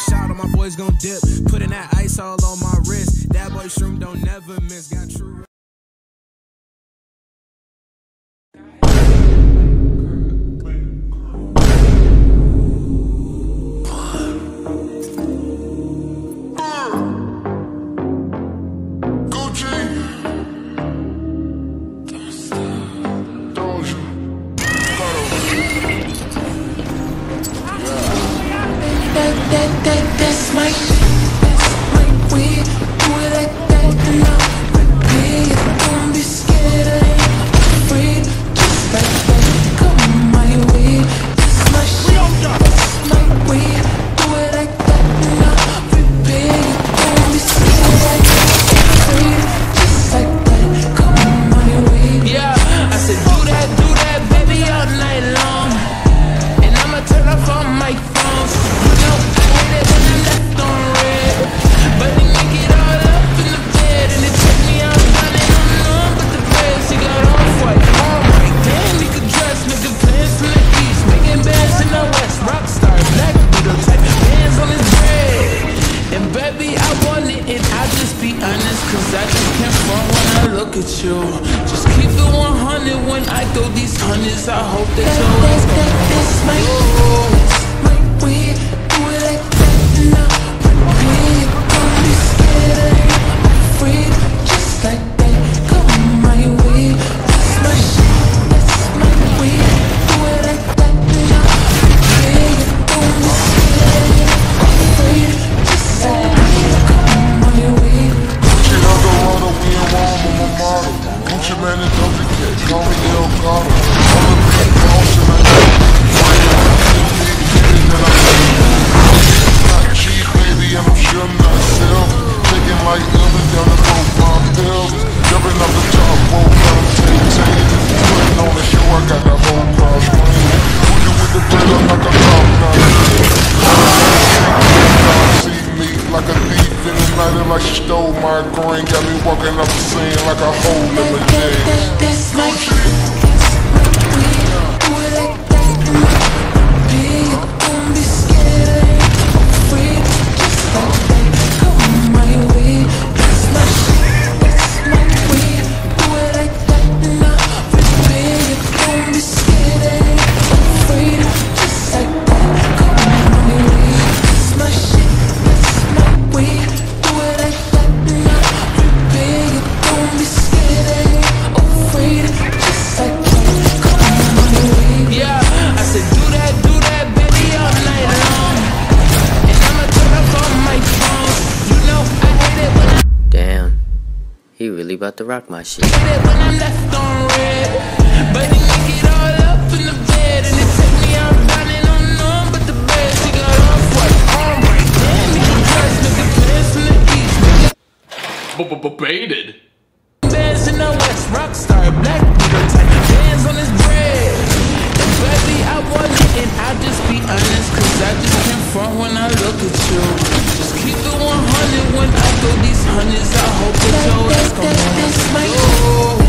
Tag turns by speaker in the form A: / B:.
A: shot, all my boys gon' dip. Putting that ice all on my wrist. That boy shroom don't never miss. Got true.
B: That's my weed. Do it like that now. Repeat. Don't be scared. I ain't afraid. Just like that. Come my way. That's my shit. That's my weed. Do it like that now. Repeat. Don't be scared. I ain't afraid. Just like that. Come my way.
C: Yeah, I said do that, baby, all night long. And I'ma turn off all my phones. You know I hate it when I'm left on red. But they make it all up in the bed. And they check me out running on none but the best. He got off-white, all right, damn, he could dress. Making plans from the east, making bands in the west. Rockstar, black beetle type, bands on his bread. And baby, I want it, and I just be honest, cause I just can't front when I look at you. Just keep it 100 when I throw these hundreds. I hope that you're always gonna
B: That's my weed. Do it like that now. Repeat. Don't be scared. I ain't afraid. Just like that. Come my way. That's my shit. That's my weed. Do it like that now. Repeat. Don't be scared. I ain't afraid. Just like that. Come my way.
D: Gucci Underwater, we in Rome, I'm a model. Gucci man and Doja Cat, call me El Gato. I'm a big boss and I know. Not cheap, baby, and I'm sure myself. Taking like Elvis down the road, my pills. Jumping up the top rope, I'm taking. Putting on the show, I got the whole crowd screaming. Put with the bread up like a top notch. See me like a thief in the night, and like she stole my coin. Got me walking up the scene like a hole in the day.
B: That's my weed. Do it like that now. Repeat. Don't be scared. I ain't afraid. Just like that. Come my way. That's my shit. That's my weed. Do it like that now. Repeat. Don't be scared. I ain't afraid. Just like that. Come my way. That's my shit. That's my weed. Do it like that now. Repeat. Don't be scared. I ain't afraid. Just like that. Come my way.
C: Yeah, I said do that, baby, all night long. And I'ma turn off all my phones. You know I hate it when
E: Damn, he really about to rock my shit.
C: I'm left on red. But they make it all up in the bed. And they take me out running on none but the best. He got off-white, all right, damn, he can dress. Making plans from the east, making
F: Baited.
C: bands in the west. Rockstar, black beetle type, bands on his bread. And baby, I want it, and I just be honest, cause I just can't front when I look at you. Just keep it 100 when I throw these hundreds. I hope that you're always gonna
B: That's my